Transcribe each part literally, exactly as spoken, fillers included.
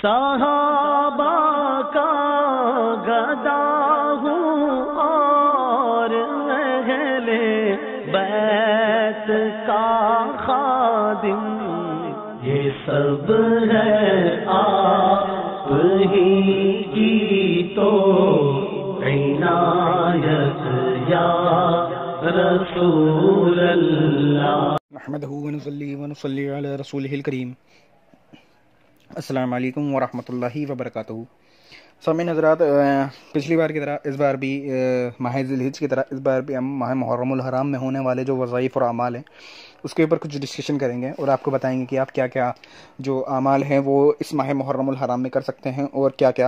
صحابہ کا گدا ہوں اور اہل بیت کا خادم، یہ سب ہے آپ ہی کی تو عنایت یا رسول اللہ۔ نحمدہ ونصلی ونصلی علی رسولہ الکریم۔ السلام علیکم ورحمۃ اللہ وبرکاتہ۔ سامعین حضرات، پچھلی بار کی طرح اس بار بھی ماہ ذی الحجہ کی طرح اس بار بھی ہم ماہ محرم الحرام میں ہونے والے جو وظائف اور اعمال ہیں اس کے اوپر کچھ ڈسکشن کریں گے اور آپ کو بتائیں گے کہ آپ کیا کیا جو اعمال ہیں وہ اس ماہ محرم الحرام میں کر سکتے ہیں اور کیا کیا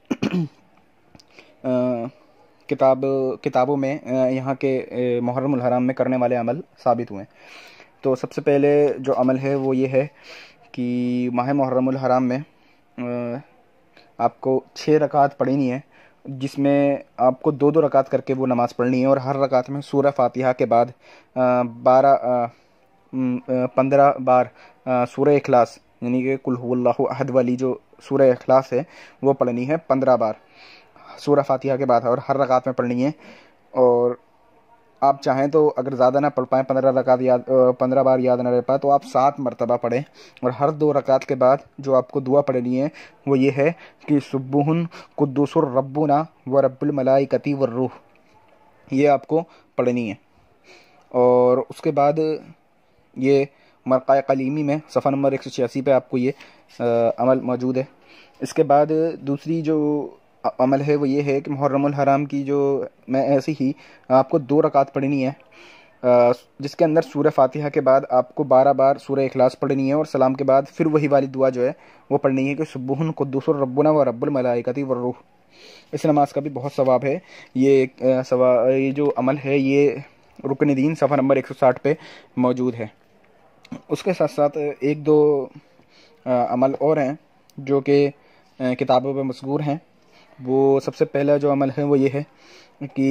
کتاب کتابوں میں یہاں کے محرم الحرام میں کرنے والے عمل ثابت ہوئے ہیں۔ تو سب سے پہلے جو عمل ہے وہ یہ ہے کہ ماہ محرم الحرام میں آپ کو چھ رکعت پڑھنی ہے، جس میں آپ کو دو دو رکعت کر کے وہ نماز پڑھنی ہے، اور ہر رکعت میں سورہ فاتحہ کے بعد بارہ پندرہ بار سورہ اخلاص یعنی کہ قل هو اللہ احد والی جو سورہ اخلاص ہے وہ پڑھنی ہے پندرہ بار سورہ فاتحہ کے بعد، اور ہر رکعت میں پڑھنی ہے۔ اور آپ چاہیں تو اگر زیادہ نہ پڑھ پائیں، پندرہ رکعت یاد پندرہ بار یاد نہ رہ پائے تو آپ سات مرتبہ پڑھیں، اور ہر دو رکعت کے بعد جو آپ کو دعا پڑھنی ہے وہ یہ ہے کہ سبح قدوس ربنا و رب الملائکۃ والروح، یہ آپ کو پڑھنی ہے۔ اور اس کے بعد یہ مرقع کلیمی میں صفحہ نمبر ایک سو چھیاسی پہ آپ کو یہ عمل موجود ہے۔ اس کے بعد دوسری جو عمل ہے وہ یہ ہے کہ محرم الحرام کی جو میں ایسی ہی آپ کو دو رکعت پڑھنی ہے، جس کے اندر سورہ فاتحہ کے بعد آپ کو بارہ بار سورہ اخلاص پڑھنی ہے، اور سلام کے بعد پھر وہی والی دعا جو ہے وہ پڑھنی ہے کہ سبح قدوس ربنا و رب الملائکۃ والروح۔ اس نماز کا بھی بہت ثواب ہے۔ یہ یہ جو عمل ہے یہ رکن دین صفحہ نمبر ایک سو ساٹھ پہ موجود ہے۔ اس کے ساتھ ساتھ ایک دو عمل اور ہیں جو کہ کتابوں پہ مذکور ہیں۔ وہ سب سے پہلا جو عمل ہے وہ یہ ہے کہ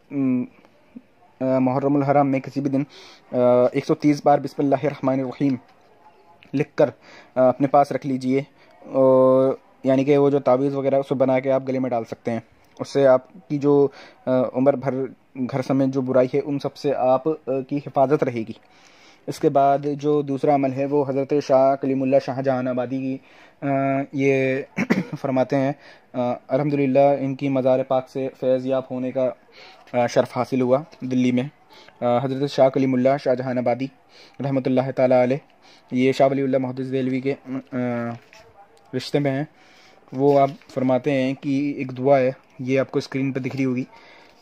محرم الحرام میں کسی بھی دن ایک سو تیس بار بسم اللہ الرحمن الرحیم لکھ کر اپنے پاس رکھ لیجئے، اور یعنی کہ وہ جو تعویذ وغیرہ اسے بنا کے آپ گلے میں ڈال سکتے ہیں، اس سے آپ کی جو عمر بھر گھر سمیت جو برائی ہے ان سب سے آپ کی حفاظت رہے گی۔ اس کے بعد جو دوسرا عمل ہے وہ حضرت شاہ کلیم اللہ شاہ جہاں آبادی کی یہ فرماتے ہیں، الحمدللہ ان کی مزار پاک سے فیض یاب ہونے کا شرف حاصل ہوا دلی میں۔ حضرت شاہ کلیم اللہ شاہ جہاں آبادی رحمۃ اللہ تعالیٰ علیہ، یہ شاہ ولی اللہ محدث دہلوی کے رشتے میں ہیں۔ وہ آپ فرماتے ہیں کہ ایک دعا ہے، یہ آپ کو اسکرین پہ دکھ رہی ہوگی،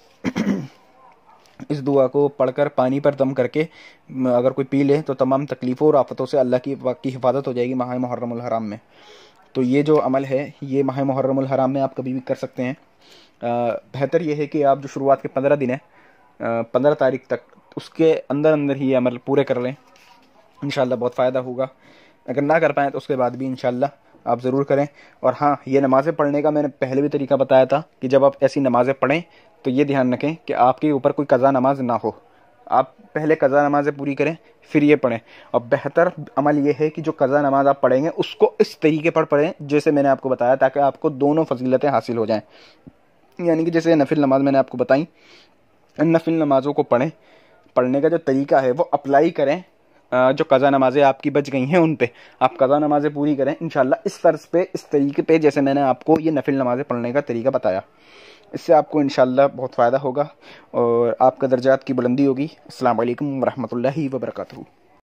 اس دعا کو پڑھ کر پانی پر دم کر کے اگر کوئی پی لے تو تمام تکلیفوں اور آفتوں سے اللہ کی کی حفاظت ہو جائے گی ماہ محرم الحرام میں۔ تو یہ جو عمل ہے یہ ماہ محرم الحرام میں آپ کبھی بھی کر سکتے ہیں۔ بہتر یہ ہے کہ آپ جو شروعات کے پندرہ دن ہیں پندرہ تاریخ تک اس کے اندر اندر ہی یہ عمل پورے کر لیں، انشاءاللہ بہت فائدہ ہوگا۔ اگر نہ کر پائیں تو اس کے بعد بھی انشاءاللہ آپ ضرور کریں۔ اور ہاں، یہ نمازیں پڑھنے کا میں نے پہلے بھی طریقہ بتایا تھا کہ جب آپ ایسی نمازیں پڑھیں تو یہ دھیان رکھیں کہ آپ کے اوپر کوئی قضا نماز نہ ہو، آپ پہلے قضا نمازیں پوری کریں پھر یہ پڑھیں۔ اور بہتر عمل یہ ہے کہ جو قضا نماز آپ پڑھیں گے اس کو اس طریقے پر پڑھیں جیسے میں نے آپ کو بتایا، تاکہ آپ کو دونوں فضیلتیں حاصل ہو جائیں۔ یعنی کہ جیسے نفل نماز میں نے آپ کو بتائیں، نفل نمازوں کو پڑھیں، پڑھنے کا جو طریقہ ہے وہ اپلائی کریں جو قضا نمازیں آپ کی بچ گئی ہیں ان پہ، آپ قضا نمازیں پوری کریں انشاءاللہ اس طرز پہ، اس طریقے پہ جیسے میں نے آپ کو یہ نفل نمازیں پڑھنے کا طریقہ بتایا۔ اس سے آپ کو انشاءاللہ بہت فائدہ ہوگا اور آپ کا درجات کی بلندی ہوگی۔ السلام علیکم ورحمۃ اللہ وبرکاتہ۔